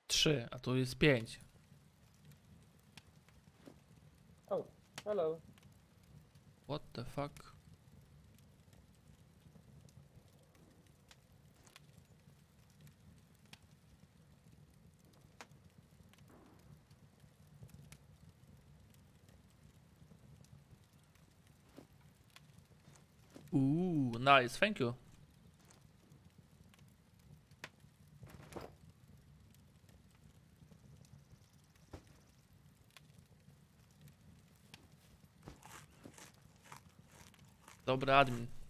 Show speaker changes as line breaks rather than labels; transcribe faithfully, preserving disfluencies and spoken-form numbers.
Trzy, a tu jest pięć.
Oh, hello.
What the fuck? Ooh, nice, thank you. Dobry admin.